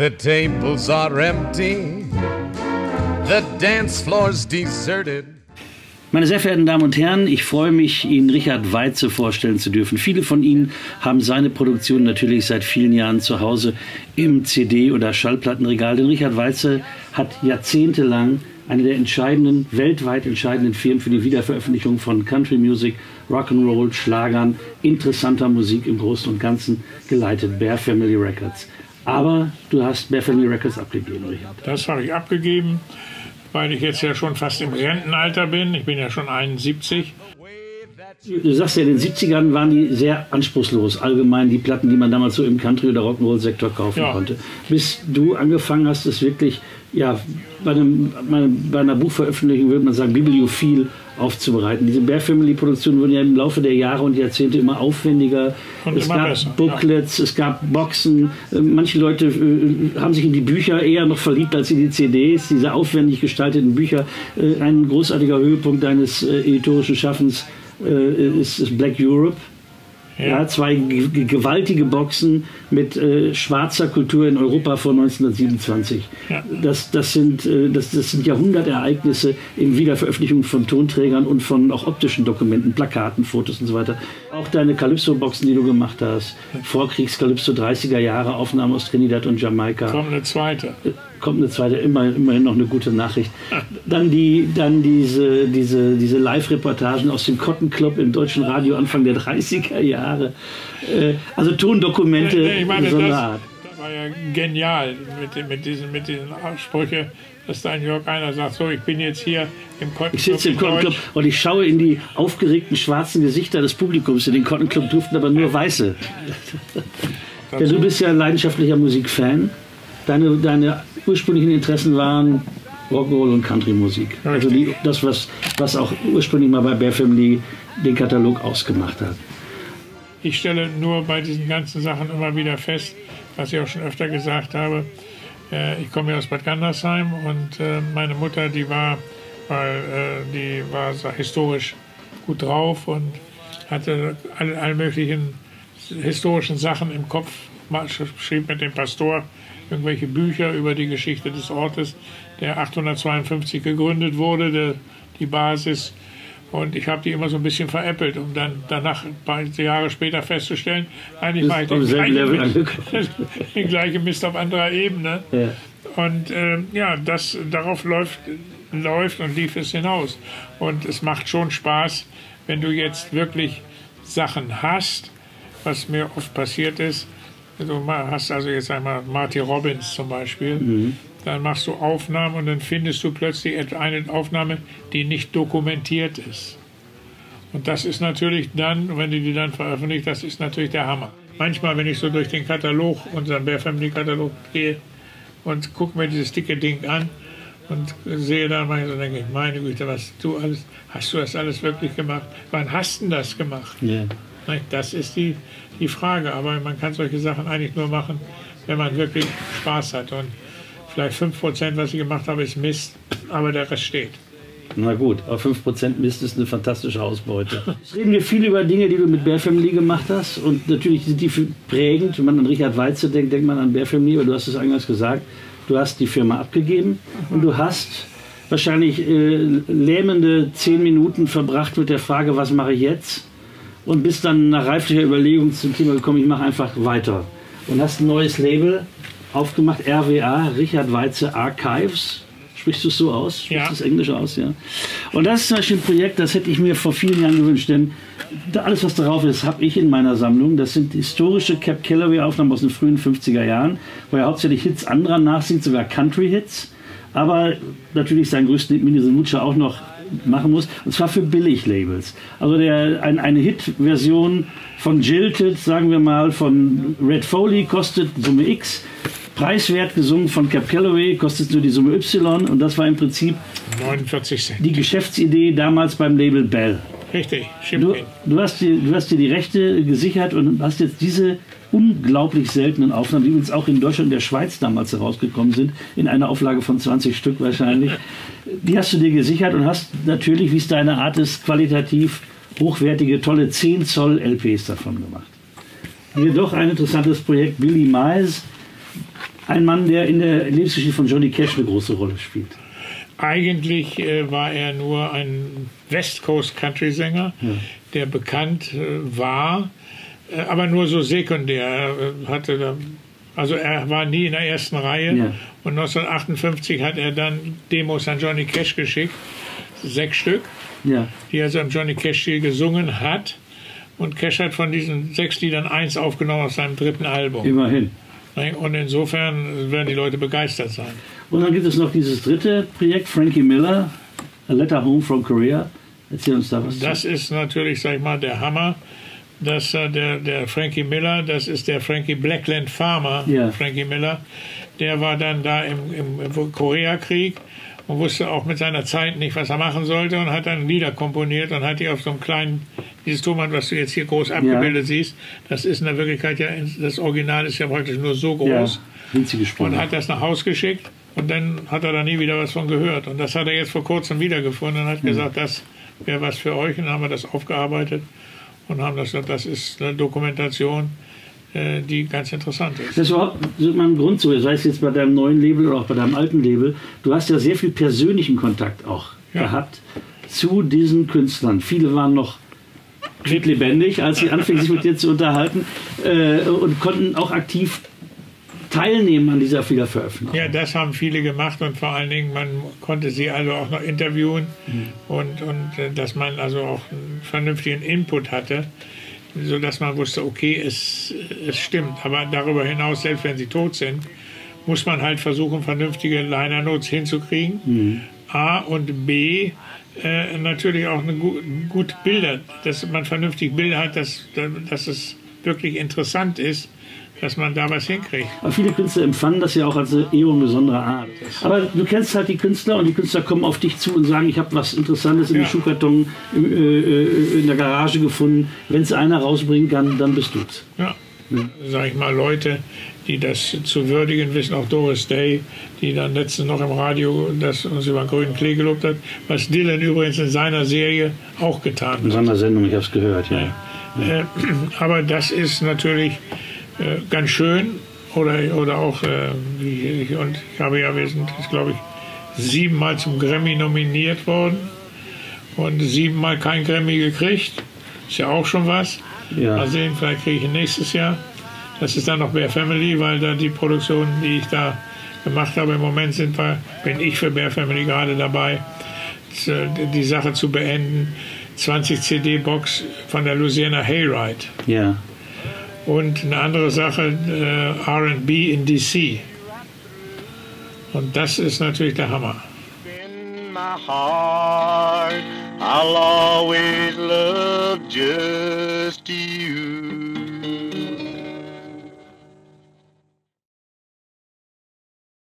The tables are empty, the dance floor's deserted. Meine sehr verehrten Damen und Herren, ich freue mich, Ihnen Richard Weitze vorstellen zu dürfen. Viele von Ihnen haben seine Produktion natürlich seit vielen Jahren zu Hause im CD- oder Schallplattenregal. Denn Richard Weitze hat jahrzehntelang eine der entscheidenden, weltweit entscheidenden Firmen für die Wiederveröffentlichung von Country Music, Rock'n'Roll, Schlagern, interessanter Musik im Großen und Ganzen geleitet, Bear Family Records. Aber du hast Bear Family Records abgegeben, Richard. Das habe ich abgegeben, weil ich jetzt ja schon fast im Rentenalter bin. Ich bin ja schon 71. Du sagst ja, in den 70ern waren die sehr anspruchslos, allgemein die Platten, die man damals so im Country- oder Rock'n'Roll-Sektor kaufen konnte. Bis du angefangen hast, es wirklich, ja, bei einer Buchveröffentlichung würde man sagen, bibliophil aufzubereiten. Diese Bear Family Produktionen wurden ja im Laufe der Jahre und Jahrzehnte immer aufwendiger. Und es immer gab besser, Booklets, es gab Boxen. Manche Leute haben sich in die Bücher eher noch verliebt als in die CDs. Diese aufwendig gestalteten Bücher. Ein großartiger Höhepunkt deines editorischen Schaffens ist Black Europe. Ja, zwei gewaltige Boxen mit schwarzer Kultur in Europa vor 1927. Ja. Das sind Jahrhundertereignisse in Wiederveröffentlichung von Tonträgern und von auch optischen Dokumenten, Plakaten, Fotos und so weiter. Auch deine Calypso-Boxen, die du gemacht hast, Vorkriegs-Calypso, 30er Jahre, Aufnahmen aus Trinidad und Jamaika. Kommt eine zweite. Immerhin noch eine gute Nachricht. Dann diese Live-Reportagen aus dem Cotton Club im deutschen Radio Anfang der 30er Jahre. Also Tondokumente besonderer Art. Das war ja genial mit diesen Aussprüchen, dass dann Jörg einer sagt, so, ich bin jetzt hier im Cotton Club. Ich sitze im Cotton Club und ich schaue in die aufgeregten schwarzen Gesichter des Publikums. In den Cotton Club durften aber nur Weiße. Denn du bist ja ein leidenschaftlicher Musikfan. Deine ursprünglichen Interessen waren Rock'n'Roll und Country-Musik. Also das, was auch ursprünglich mal bei Bear Family den Katalog ausgemacht hat. Ich stelle nur bei diesen ganzen Sachen immer wieder fest, was ich auch schon öfter gesagt habe, ich komme ja aus Bad Gandersheim und meine Mutter, die war historisch gut drauf und hatte alle möglichen historischen Sachen im Kopf, schrieb mit dem Pastor irgendwelche Bücher über die Geschichte des Ortes, der 852 gegründet wurde, die Basis. Und ich habe die immer so ein bisschen veräppelt, um dann danach ein paar Jahre später festzustellen, eigentlich war ich den gleichen Mist auf anderer Ebene. Ja. Und darauf läuft und lief es hinaus. Und es macht schon Spaß, wenn du jetzt wirklich Sachen hast, was mir oft passiert ist. Du hast also jetzt einmal Marty Robbins zum Beispiel, dann machst du Aufnahmen und dann findest du plötzlich eine Aufnahme, die nicht dokumentiert ist. Und das ist natürlich dann, wenn du die dann veröffentlicht, das ist natürlich der Hammer. Manchmal, wenn ich so durch den Katalog, unseren Bear Family Katalog gehe und gucke mir dieses dicke Ding an und sehe dann mal so, denke ich, meine Güte, hast du das alles wirklich gemacht? Wann hast du das gemacht? Yeah. Das ist die Frage, aber man kann solche Sachen eigentlich nur machen, wenn man wirklich Spaß hat. Und vielleicht 5%, was ich gemacht habe, ist Mist, aber der Rest steht. Na gut, aber 5% Mist ist eine fantastische Ausbeute. Jetzt reden wir viel über Dinge, die du mit Bear Family gemacht hast und natürlich sind die prägend. Wenn man an Richard Weitze denkt, denkt man an Bear Family, aber du hast es eingangs gesagt, du hast die Firma abgegeben und du hast wahrscheinlich lähmende 10 Minuten verbracht mit der Frage, was mache ich jetzt? Und bist dann nach reiflicher Überlegung zum Thema gekommen, ich mache einfach weiter. Und hast ein neues Label aufgemacht, RWA, Richard Weitze Archives. Sprichst du es so aus? Sprichst du das Englisch aus? Ja. Und das ist zum Beispiel ein Projekt, das hätte ich mir vor vielen Jahren gewünscht, denn alles, was darauf ist, habe ich in meiner Sammlung. Das sind historische Cab Calloway-Aufnahmen aus den frühen 50er Jahren, wo er hauptsächlich Hits anderer nachsingt, sogar Country-Hits, aber natürlich seinen größten Hit, Mini Mucha, auch noch machen muss, und zwar für Billig-Labels. Also eine Hit-Version von Jilted, sagen wir mal, von Red Foley kostet Summe X, preiswert gesungen von Cab Calloway kostet nur die Summe Y, und das war im Prinzip 49 Cent. Die Geschäftsidee damals beim Label Bell. Richtig, du hast dir die Rechte gesichert und hast jetzt diese unglaublich seltenen Aufnahmen, die übrigens auch in Deutschland und der Schweiz damals herausgekommen sind, in einer Auflage von 20 Stück wahrscheinlich. Die hast du dir gesichert und hast natürlich, wie es deine Art ist, qualitativ hochwertige, tolle 10 Zoll LPs davon gemacht. Jedoch ein interessantes Projekt, Billy Mize, Ein Mann, der in der Lebensgeschichte von Johnny Cash eine große Rolle spielt. Eigentlich war er nur ein West Coast Country-Sänger, der bekannt war, aber nur so sekundär. Er war nie in der ersten Reihe. Ja. Und 1958 hat er dann Demos an Johnny Cash geschickt, 6 Stück, die er so im Johnny Cash-Stil gesungen hat. Und Cash hat von diesen 6 Liedern 1 aufgenommen aus seinem 3. Album. Immerhin. Und insofern werden die Leute begeistert sein. Und dann gibt es noch dieses dritte Projekt, Frankie Miller, A Letter Home from Korea. Erzähl uns da was. Das ist natürlich, sag ich mal, der Hammer. Der Frankie Miller, das ist der Frankie Blackland Farmer, Frankie Miller. Der war dann da im Koreakrieg und wusste auch mit seiner Zeit nicht, was er machen sollte, und hat dann Lieder komponiert und hat die auf so einem kleinen, dieses Tonband, was du jetzt hier groß abgebildet siehst, das ist in der Wirklichkeit ja, das Original ist ja praktisch nur so groß, und hat das nach Haus geschickt, und dann hat er da nie wieder was von gehört, und das hat er jetzt vor kurzem wiedergefunden und hat gesagt, das wäre was für euch, und dann haben wir das aufgearbeitet und haben das ist eine Dokumentation, die ganz interessant ist. Das war mal ein Grund so, sei es jetzt bei deinem neuen Label oder auch bei deinem alten Label. Du hast ja sehr viel persönlichen Kontakt auch gehabt zu diesen Künstlern. Viele waren noch lebendig, als sie anfingen, sich mit dir zu unterhalten, und konnten auch aktiv teilnehmen an dieser Wiederveröffentlichung. Ja, das haben viele gemacht, und vor allen Dingen, man konnte sie also auch noch interviewen und dass man also auch einen vernünftigen Input hatte, sodass man wusste, okay, es stimmt. Aber darüber hinaus, selbst wenn sie tot sind, muss man halt versuchen, vernünftige Liner Notes hinzukriegen. A und B, natürlich auch eine gute Bilder, dass man vernünftig Bilder hat, dass es wirklich interessant ist, dass man da was hinkriegt. Aber viele Künstler empfanden das ja auch als eine Ehrung besonderer Art. Aber du kennst halt die Künstler, und die Künstler kommen auf dich zu und sagen, ich habe was Interessantes in den Schuhkarton in der Garage gefunden. Wenn es einer rausbringen kann, dann bist du's. Ja, sag ich mal, Leute, die das zu würdigen wissen, auch Doris Day, die dann letztens noch im Radio das uns über den grünen Klee gelobt hat, was Dylan übrigens in seiner Serie auch getan hat. In seiner Sendung, ich habe es gehört, aber das ist natürlich ganz schön, oder auch ich habe ja, wir sind, glaube ich, 7-mal zum Grammy nominiert worden und 7-mal kein Grammy gekriegt. Ist ja auch schon was. Mal sehen, vielleicht kriege ich ihn nächstes Jahr. Das ist dann noch Bear Family, weil da die Produktionen, die ich da gemacht habe, im Moment bin ich für Bear Family gerade dabei, die Sache zu beenden. 20 CD-Box von der Louisiana Hayride. Ja. Und eine andere Sache, R&B in D.C. Und das ist natürlich der Hammer. In my heart, I'll always love just you.